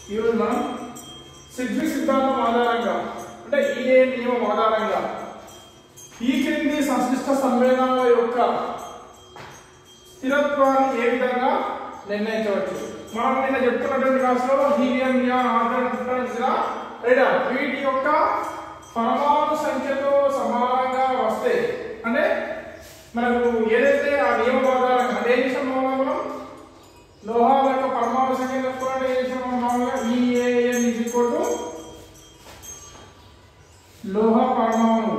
ఈరోజు మనం సిద్విక్ సిద్ధాంతం ఆధారంగా అంటే ఈఏ నియమం ఆధారంగా ఈ క్రింది సంశ్లిష్ట సమ్మేళనాల యొక్క స్థిరత్వాన్ని ఏ విధంగా నిర్ణయించవచ్చు. మనం నిన్న చెప్పుకున్నటువంటి క్లాసులో హీలియం, నియాన్, ఆర్గాన్, రేడియం వీటి యొక్క పరమాణు సంఖ్యతో సమానంగా వస్తే అంటే మనకు ఏదైతే ఆ నియమం ఆధారంగా అంటే ఏ విషయం మనం లోహాల యొక్క పరమాణు సంఖ్య కనుక్కోవాలంటే ఏ విషయం మామూలుగా EAN లోహ పరమాణు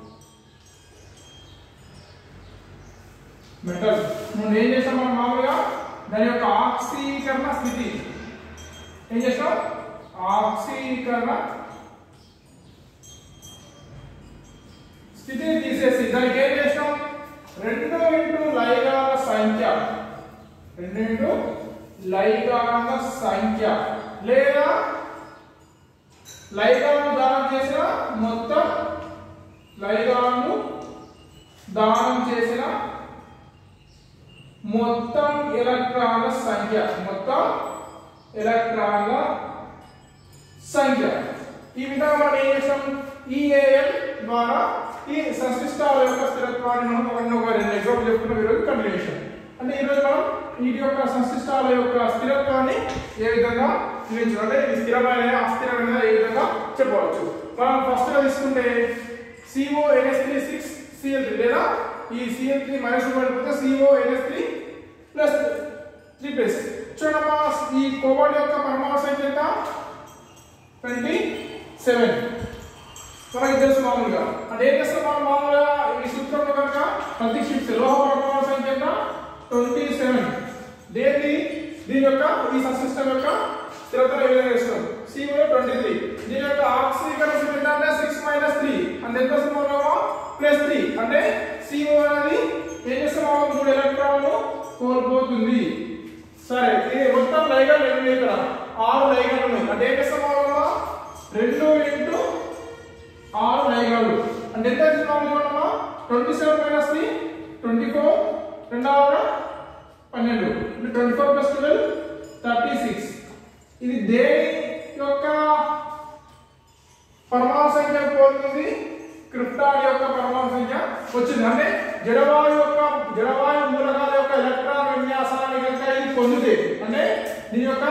మెటల్ మనం ఏం చేస్తాం మనం మామూలుగా దాని యొక్క ఆక్సీకరణ స్థితి ఏం చేస్తాం ఆక్సీకరణ స్థితిని తీసేసి దానికి ఏం చేస్తాం 2 లైగాల సంఖ్య 2 లైగాల సంఖ్య లేదా లైగాలను దానం చేసిన మొత్తం లైగాలను దానం చేసిన మొత్తం ఎలక్ట్రాన్ల సంఖ్య ఈ విధంగా మనం ఏం చేస్తాం EAN ద్వారా ఈ సంశ్లిష్టాల యొక్క స్థిరత్వాన్ని మనం ఒక 2 ఎగ్జాంపుల్ చెప్పుకున్నాం. ఈరోజు కంటిన్యూషన్ అంటే ఈరోజు మనం వీటి యొక్క సంశ్లిష్టాల యొక్క స్థిరత్వాన్ని ఏ విధంగా చూపించాలి అంటే ఇది స్థిరమైన అస్థిరమైన ఏ విధంగా చెప్పవచ్చు. మనం ఫస్ట్ గా తీసుకుంటే CONH3 లేదా ఈ Cl3 మైనస్ పడిపోతే CONH3 ప్లస్ 3 ప్లస్ చూడమ్మా ఈ కోబాల్ట్ యొక్క పరమాణు సంఖ్య ఎంత 27 మనకి తెలుసు మామూలుగా అంటే ఏం చేస్తాం మనం మామూలుగా ఈ సూత్రంలో కనుక ప్రతిక్షిప్తే లోహ పరమాణు సంఖ్య ఎంత 27 దీని యొక్క ఈ సంశ్లిష్టం యొక్క స్థిరతను ఏ విధంగా చేస్తాం CO 23 దీని యొక్క ఆక్సీకరణ స్థితి ఎంత అంటే 6 - 3 అంటే ఎంత వస్తుందో ప్లస్ 3 అంటే CO అనేది ఏం చేస్తాం 3 ఎలక్ట్రాన్లు కోల్పోతుంది. సరే ఇది మొత్తం లైగాలు ఎన్ని ఇక్కడ 6 లైగాలు ఉన్నాయి అంటే ఏం చేస్తాం 2 × 6 లైగాలు అంటే ఎంత ఇస్తున్నాం 27 - 3 24 రెండవ 12 24 + 12 36 ఇది దేని యొక్క పరమాణు సంఖ్య పోతుంది క్రిప్టాన్ యొక్క పరమాణు సంఖ్య వచ్చింది అంటే జడవాయు మూలకాల యొక్క ఎలక్ట్రాన్ విన్యాసాన్ని కనుక ఇది పొందితే అంటే దీని యొక్క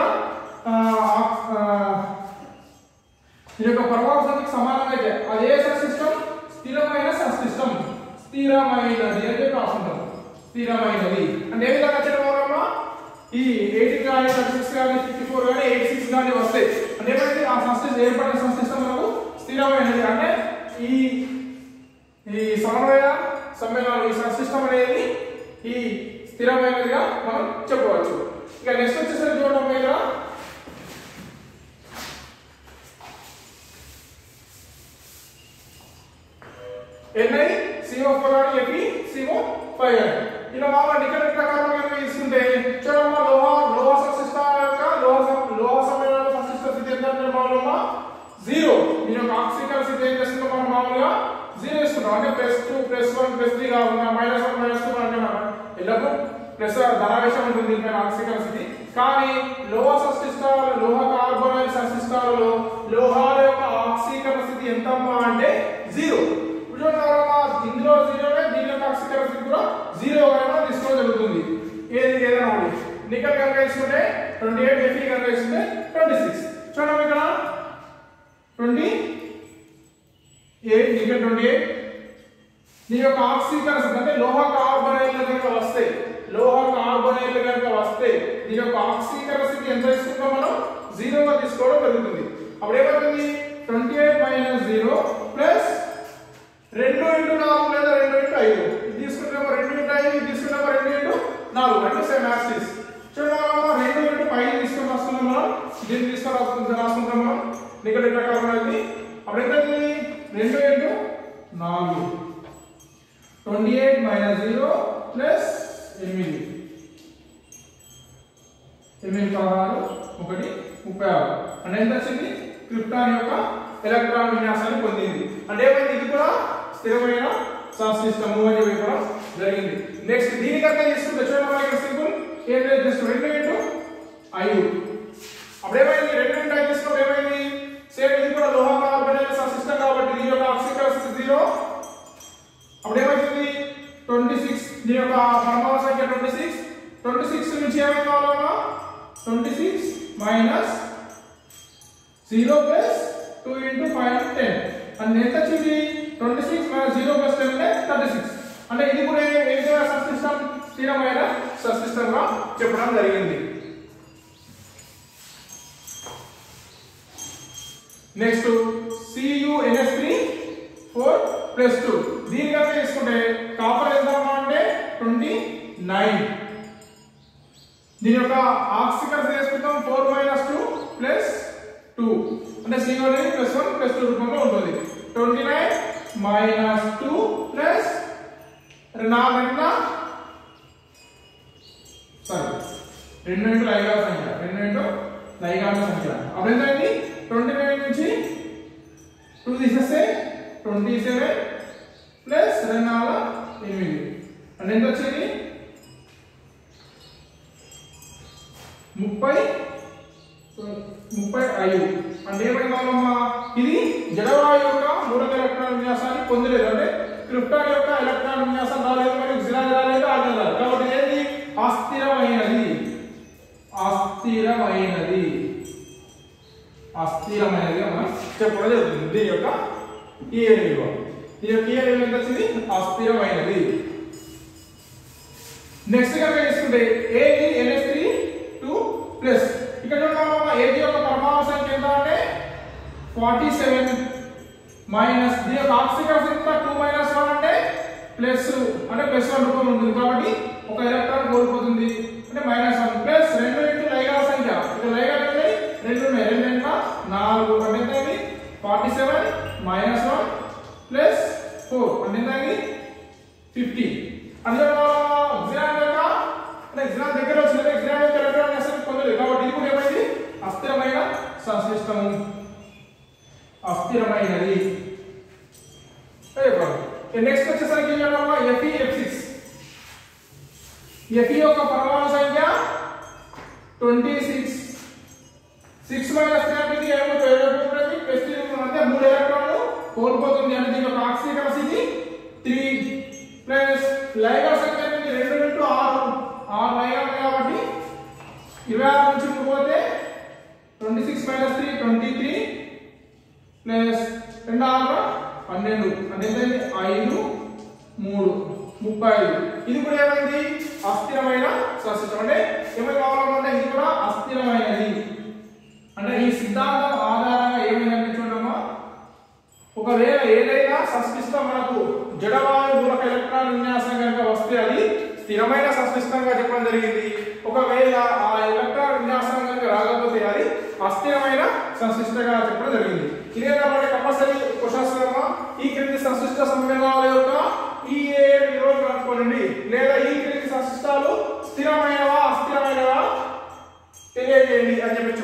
పరమాణు సంఖ్యకు సమానంగా అయితే అది ఏ సంశ్లిష్టం స్థిరమైన సంశ్లిష్టం స్థిరమైనది అని చెప్పి రాసుకుంటాం. స్థిరమైనది అంటే ఏ విధంగా చెప్పాలమ్మా ఈ 80 కానీ 36 కానీ 54 కానీ 86 కానీ వస్తాయి అంటే ఏమంటే ఆ సంశ్లిష్టం ఏర్పడిన సంశ్లిష్టం మనకు స్థిరమైనది అంటే ఈ సమన్వయ సమ్మేళనాలు ఈ సంశ్లిష్టం అనేది ఈ స్థిరమైనదిగా మనం చెప్పవచ్చు. ఇక నెక్స్ట్ వచ్చేసరికి చూడడం మీద NiCO4 కానీ FeCO5 కానీ ఇలా మామూలుగా డికెట్ ప్రకారం కనుక తీసుకుంటే చూడమ్మా లోహ సంశ్లిష్టాల యొక్క లోహ సమ్మేళనాల సంశ్లిష్ట స్థితి ఎంత అంటే మామూలుగా 0 దీని యొక్క ఆక్సీకరణ స్థితి ఏం చేస్తుందో మనం మామూలుగా 0 ఇస్తున్నాం అంటే +2 +1 +3 కాకుండా -1 -2 అంటే ఎల్లప్పుడూ ప్లస్ ధనావేశం ఉంటుంది దీనిపైన ఆక్సీకరణ స్థితి. కానీ లోహ సంశ్లిష్టాలు లోహ కార్బోనైల్ సంశ్లిష్టాలలో లోహాల యొక్క ఆక్సీకరణ స్థితి ఎంతమ్మా అంటే 0. ఇందులో 0 దీని యొక్క ఆక్సీకరణ స్థితి కూడా 0 వరకు తీసుకోవడం జరుగుతుంది. ఏదైనా నికెల్ కనుక తీసుకుంటే 28 Fe కనుక తీసుకుంటే 26 చూడండి ఇక్కడ 28 నికెల్ 28 దీని యొక్క ఆక్సీకరణ స్థితి అంటే లోహ కార్బోనైల్ కనుక వస్తే దీని యొక్క ఆక్సీకరణ స్థితి ఎంత తీసుకుంటాం మనం 0 గా తీసుకోవడం జరుగుతుంది. అప్పుడు ఏమవుతుంది 28 - 0 ప్లస్ 2 × 4 లేదా 2 × 5 ఇది తీసుకుంటామో 2 × 5 ఇది తీసుకుంటామో 2 × 4 అంటే సేమ్ యాక్సిస్ చూడండి 2 × 5 తీసుకొని వస్తున్నాం మనం దీన్ని తీసుకొని రాసుకుంటాం మనం ఇక్కడ ప్రకారం అనేది అప్పుడు ఎంత అవుతుంది 2 × 4 28 - 0 ప్లస్ 8 16 1 36 అంటే ఎంత వచ్చింది క్రిప్టాన్ యొక్క ఎలక్ట్రాన్ విన్యాసాన్ని పొందింది అంటే ఏమైంది ఇది కూడా స్థిరమైన సంశ్లిష్టము అని చెప్పడం జరిగింది. నెక్స్ట్ దీని కనుక తీసుకుంటే చూడండి మనకి సింపుల్ ఏం లేదు జస్ట్ 2 × 5 అప్పుడు ఏమైంది 2 × ఏమైంది కావాలన్నా 26 మైనస్ 0 ప్లస్ 2 ఇంటూ 5 10 అంటే ఎంత వచ్చింది 26 మైనస్ 0 ప్లస్ 10 అంటే 36 అంటే ఇది కూడా ఏం సబ్సిస్టం స్థిరమైన సబ్సిస్టంగా చెప్పడం జరిగింది. నెక్స్ట్ CuNH3 4 ప్లస్ 2 దీని కనుక తీసుకుంటే కాపర్ ఎంత అంటే 29. దీని యొక్క ఆక్సిజన్ తీసుకుంటాం 4 మైనస్ 2 ప్లస్ 2 అంటే CO అనేది ప్లస్ 1 ప్లస్ 2 రూపంలో ఉంటుంది. 29 మైనస్ 2 ప్లస్ 2 లైగాల సంఖ్య 2 లైగాల సంఖ్య అప్పుడు ఏంటండి 29 నుంచి 2 తీసేస్తే 27 ప్లస్ 2 8 అంటే ఎంత వచ్చింది 35 అంటే ఏమైంది కావాలమ్మా ఇది జడవాయు యొక్క మూడవ ఎలక్ట్రాన్ విన్యాసాన్ని పొందలేదు అంటే క్రిప్టాన్ యొక్క ఎలక్ట్రాన్ విన్యాసం రాలేదు మరియు జిరాన్ రాలేదు ఆర్గాన్ రాలేదు కాబట్టి ఏది అస్థిరమైనది మనం చెప్పడం జరుగుతుంది. దీని యొక్క EN విలువ ఎంత వచ్చింది అస్థిరమైనది. నెక్స్ట్ గా తీసుకుంటే AgNH3 2 ప్లస్ ఇక్కడ చూడండి Ag యొక్క పరమాణు సంఖ్య ఎంత అంటే 47 మైనస్ దీని యొక్క ఆక్సిజన్ ఎంత 2 మైనస్ 1 అంటే ప్లస్ 1 రూపంలో ఉంటుంది కాబట్టి ఒక ఎలక్ట్రాన్ కోల్పోతుంది అంటే -1 ప్లస్ 2 ఇంటూ లైగాల సంఖ్య ఇక్కడ లైగాలు ఉన్నాయి 2 ఉన్నాయి 2 అంటే 4 అంటే ఎంత అయింది 47 మైనస్ 1 ప్లస్ 4 అంటే ఎంత అయింది 50 అంటే జిరాన్ దగ్గర వచ్చింది జిరాన్ యొక్క ఎలక్ట్రాన్ అసలు పొందలేదు కాబట్టి ఇది కూడా ఏమైంది అస్థిరమైన సంశ్లిష్టం అస్థిరమైనది. నెక్స్ట్ వచ్చేసరికి Fe Fe యొక్క పరమాణు సంఖ్య 26 6 మైనస్ 3 అంటే ఏమవుతుంది ప్లస్ 3 అంటే 3 ఎలక్ట్రాన్లు కోల్పోతుంది అంటే దీని యొక్క ఆక్సిజన్ స్థితి 3 ప్లస్ లైగాల సంఖ్య 2 ఇంటూ 6 లైగాలు కాబట్టి 26 నుంచి 3 పోతే 26 మైనస్ 3 23 ప్లస్ 2 6 12 అంటే 5 3 35 ఇది కూడా ఏమైంది అస్థిరమైన సబ్సిస్టం అంటే ఏమైనా కావాలనుకుంటే ఇది కూడా అస్థిరమైనది. అంటే ఈ సిద్ధాంతం ఆధారంగా ఏమైందంటే చూడమ్మా ఒకవేళ ఏదైనా సబ్సిస్టం మనకు జడవాయు మూలక ఎలక్ట్రాన్ విన్యాసం కనుక వస్తే అది స్థిరమైన సబ్సిస్టంగా చెప్పడం జరిగింది. ఒకవేళ ఆ ఎలక్ట్రాన్ విన్యాసం కనుక రాకపోతే అది అస్థిరమైన సంశ్లిష్టంగా చెప్పడం జరిగింది. ఇదే కాబట్టి కంపల్సరీ క్వశ్చన్స్ ఈ క్రింది సంశ్లిష్ట సంయోగాల యొక్క EAN విలువ కనుక్కోండి లేదా ఈ క్రింది సంశ్లిష్టాలు స్థిరమైనవా అస్థిరమైనవా తెలియజేయండి అని చెప్పి